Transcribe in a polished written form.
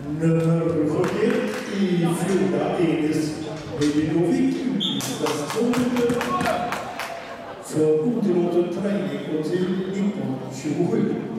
Nummer 71 i Floda Elis Bejinovic utvisas 2 minuter för otillåten träning och till 1927.